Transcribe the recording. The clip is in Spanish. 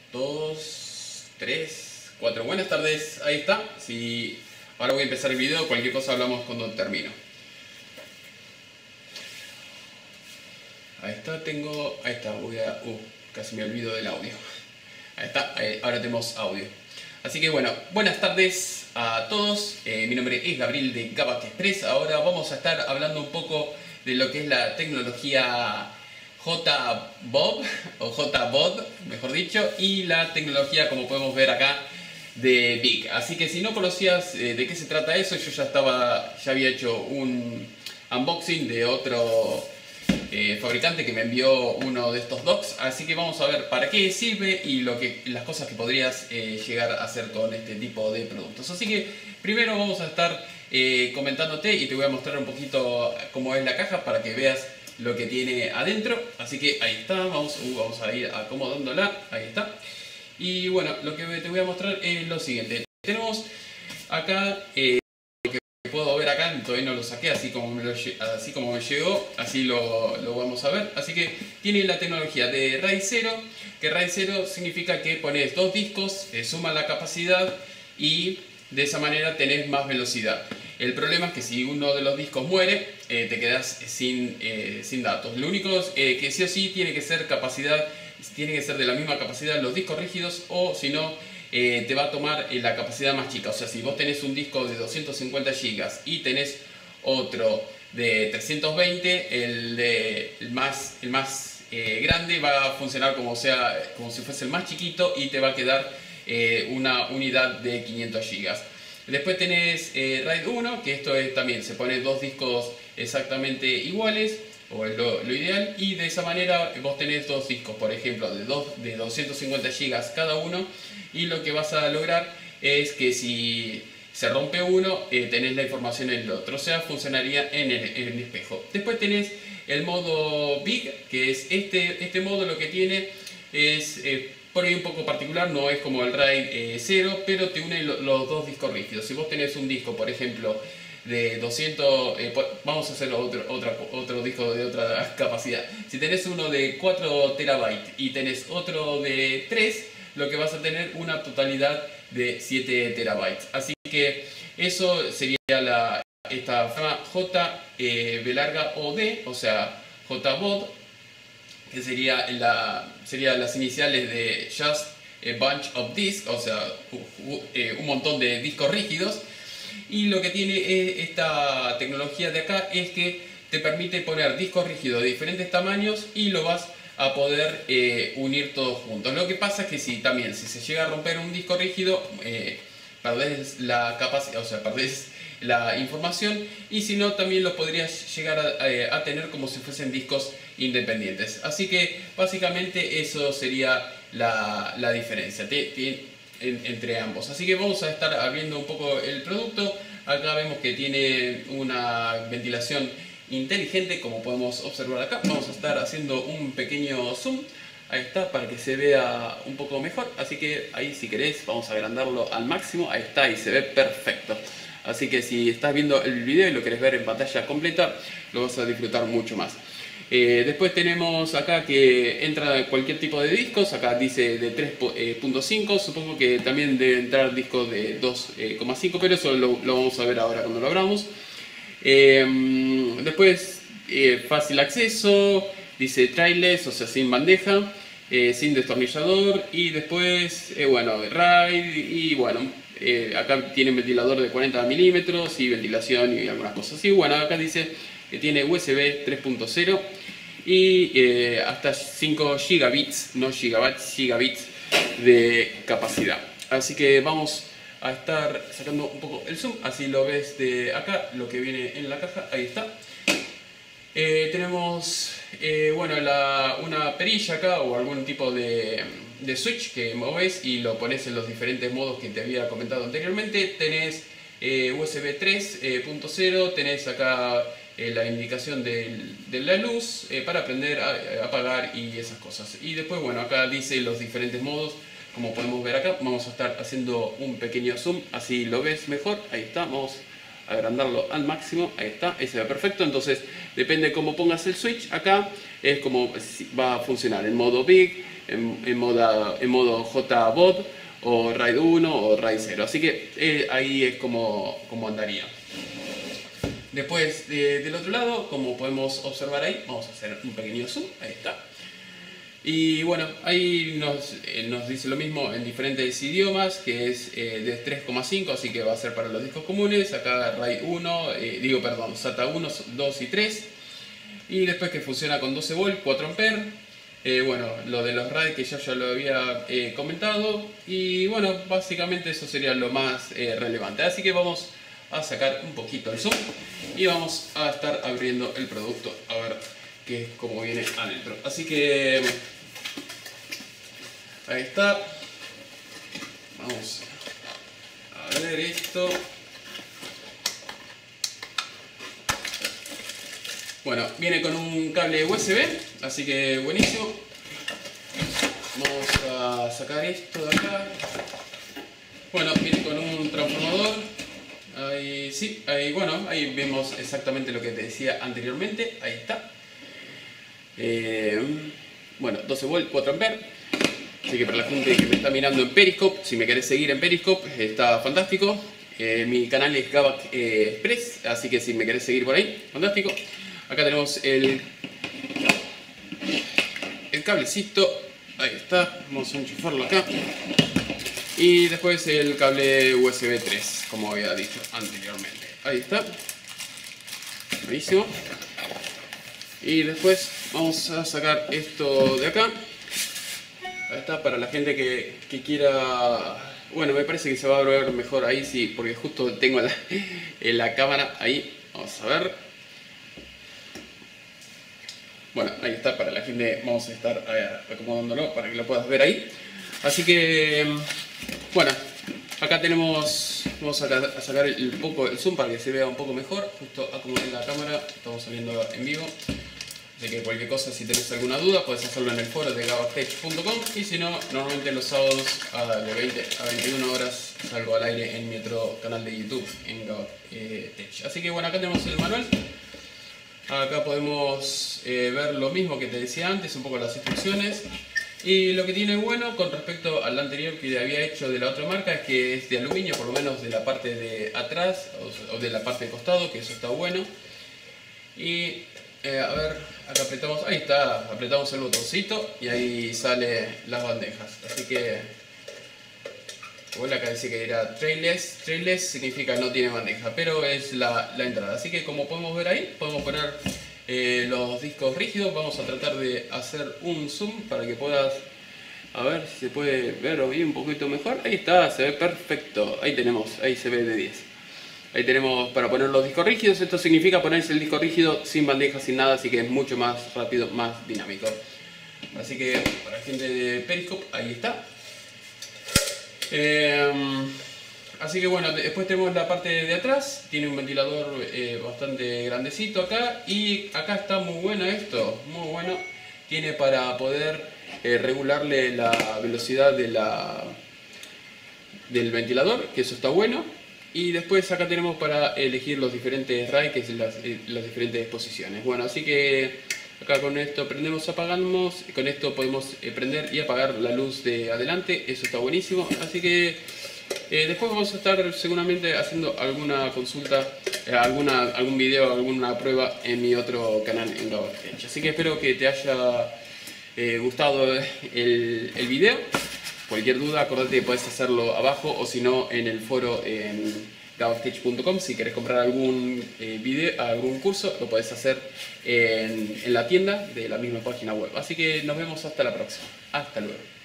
2, 3, 4. Buenas tardes, ahí está. Si ahora voy a empezar el video, cualquier cosa hablamos cuando termino. Ahí está, ahí está, casi me olvido del audio. Ahí está, ahora tenemos audio. Así que bueno, buenas tardes a todos. Mi nombre es Gabriel de Gabac Express. Ahora vamos a estar hablando un poco de lo que es la tecnología JBOD, o JBOD, mejor dicho, y la tecnología, como podemos ver acá, de BIG. Así que si no conocías de qué se trata eso, yo ya había hecho un unboxing de otro fabricante que me envió uno de estos docks, así que vamos a ver para qué sirve y las cosas que podrías llegar a hacer con este tipo de productos. Así que primero vamos a estar comentándote y te voy a mostrar un poquito cómo es la caja para que veas lo que tiene adentro. Así que ahí está, vamos a ir acomodándola, ahí está. Y bueno, lo que te voy a mostrar es lo siguiente. Tenemos acá puedo ver acá, todavía no lo saqué, así como me llegó, así lo vamos a ver. Así que tiene la tecnología de RAID 0, que RAID 0 significa que pones dos discos, suma la capacidad y de esa manera tenés más velocidad. El problema es que si uno de los discos muere, te quedas sin datos. Lo único que sí o sí tiene que ser de la misma capacidad los discos rígidos, o si no, te va a tomar la capacidad más chica. O sea, si vos tenés un disco de 250 GB y tenés otro de 320, el más grande va a funcionar como si fuese el más chiquito y te va a quedar una unidad de 500 GB. Después tenés RAID 1, que esto también se pone dos discos exactamente iguales, o es lo ideal, y de esa manera vos tenés dos discos, por ejemplo, de 250 GB cada uno, y lo que vas a lograr es que si se rompe uno, tenés la información en el otro, o sea, funcionaría en el espejo. Después tenés el modo BIG, que es este modo. Lo que tiene es por ahí un poco particular, no es como el RAID 0, pero te une los dos discos rígidos. Si vos tenés un disco, por ejemplo, de 200, vamos a hacer otro disco de otra capacidad. Si tenés uno de 4 TB y tenés otro de 3, lo que vas a tener una totalidad de 7 TB. Así que eso sería esta forma JBOD, o sea, JBOD, que sería las iniciales de Just a Bunch of Disks, o sea, un montón de discos rígidos. Y lo que tiene esta tecnología de acá es que te permite poner discos rígidos de diferentes tamaños y lo vas a poder unir todos juntos. Lo que pasa es que si se llega a romper un disco rígido, perdés la capacidad, o sea, perdés la información, y si no, también lo podrías llegar a tener como si fuesen discos independientes. Así que básicamente eso sería la diferencia entre ambos. Así que vamos a estar abriendo un poco el producto. Acá vemos que tiene una ventilación inteligente, como podemos observar acá. Vamos a estar haciendo un pequeño zoom, ahí está, para que se vea un poco mejor. Así que ahí, si querés, vamos a agrandarlo al máximo. Ahí está, y se ve perfecto. Así que si estás viendo el video y lo querés ver en pantalla completa, lo vas a disfrutar mucho más. Después tenemos acá que entra cualquier tipo de discos. Acá dice de 3.5, supongo que también debe entrar discos de 2.5, pero eso lo vamos a ver ahora cuando lo abramos. Después fácil acceso, dice trayless, o sea, sin bandeja, sin destornillador, y después bueno, RAID, y bueno, acá tiene ventilador de 40 milímetros y ventilación y algunas cosas así. Bueno, acá dice que tiene USB 3.0 y hasta 5 gigabits, no gigabytes, gigabits de capacidad. Así que vamos a estar sacando un poco el zoom, así lo ves de acá, lo que viene en la caja. Ahí está. Tenemos bueno, una perilla acá, o algún tipo de switch que moves y lo pones en los diferentes modos que te había comentado anteriormente. Tenés USB 3.0, tenés acá la indicación de la luz para prender, apagar y esas cosas. Y después, bueno, acá dice los diferentes modos, como podemos ver acá. Vamos a estar haciendo un pequeño zoom, así lo ves mejor. Ahí está, vamos a agrandarlo al máximo. Ahí está, ahí se ve perfecto. Entonces, depende de cómo pongas el switch acá, es como va a funcionar. En modo BIG, en modo JBOD o RAID 1 o RAID 0. Así que ahí es como andaría. Después del otro lado, como podemos observar ahí, vamos a hacer un pequeño zoom, ahí está. Y bueno, ahí nos dice lo mismo en diferentes idiomas, que es de 3,5, así que va a ser para los discos comunes. Acá RAID 1, SATA 1, 2 y 3. Y después que funciona con 12 volt, 4 amperes. Bueno, lo de los RAID que ya lo había comentado. Y bueno, básicamente eso sería lo más relevante. Así que vamos a sacar un poquito el zoom y vamos a estar abriendo el producto a ver qué es como viene adentro. Así que ahí está. Vamos a ver esto. Bueno, viene con un cable USB, así que buenísimo. Vamos a sacar esto de acá. Bueno, viene con un transformador. Ahí sí, bueno, ahí vemos exactamente lo que te decía anteriormente. Ahí está. Bueno, 12 volt, 4 amperes. Así que para la gente que me está mirando en Periscope, si me querés seguir en Periscope, está fantástico. Mi canal es Gavac Express, así que si me querés seguir por ahí, fantástico. Acá tenemos el cablecito. Ahí está, vamos a enchufarlo acá. Y después el cable USB 3, como había dicho anteriormente. Ahí está. Buenísimo. Y después vamos a sacar esto de acá. Ahí está, para la gente que quiera... Bueno, me parece que se va a ver mejor ahí, sí, porque justo tengo la cámara ahí. Vamos a ver. Bueno, ahí está, para la gente vamos a estar acomodándolo para que lo puedas ver ahí. Así que... Bueno, acá tenemos, vamos a sacar el zoom para que se vea un poco mejor. Justo acomodé la cámara, estamos saliendo en vivo. Así que cualquier cosa, si tenés alguna duda, puedes hacerlo en el foro de gavac.com. Y si no, normalmente los sábados de 20 a 21 horas salgo al aire en mi otro canal de YouTube, en Gavac. Así que bueno, acá tenemos el manual. Acá podemos ver lo mismo que te decía antes, un poco las instrucciones. Y lo que tiene bueno con respecto al anterior que había hecho de la otra marca es que es de aluminio, por lo menos de la parte de atrás o de la parte de costado, que eso está bueno. Y a ver, acá apretamos, ahí está, apretamos el botoncito y ahí sale las bandejas. Así que, bueno, acá dice que era trayless. Trayless significa no tiene bandeja, pero es la entrada. Así que como podemos ver ahí, podemos poner los discos rígidos. Vamos a tratar de hacer un zoom para que puedas, a ver si se puede ver hoy un poquito mejor. Ahí está, se ve perfecto. Ahí tenemos, ahí se ve de 10. Ahí tenemos para poner los discos rígidos. Esto significa ponerse el disco rígido sin bandeja, sin nada, así que es mucho más rápido, más dinámico. Así que para la gente de Periscope, ahí está. Así que bueno, después tenemos la parte de atrás, tiene un ventilador bastante grandecito acá, y acá está muy bueno esto, muy bueno, tiene para poder regularle la velocidad del ventilador, que eso está bueno, y después acá tenemos para elegir los diferentes RAID, que es las diferentes posiciones. Bueno, así que acá con esto prendemos, apagamos, y con esto podemos prender y apagar la luz de adelante, eso está buenísimo, así que... después vamos a estar seguramente haciendo alguna consulta, algún video, alguna prueba en mi otro canal en Gavac. Así que espero que te haya gustado el video. Cualquier duda, acordate que puedes hacerlo abajo o si no en el foro en gavac.com. Si querés comprar algún video, algún curso, lo puedes hacer en la tienda de la misma página web. Así que nos vemos hasta la próxima. Hasta luego.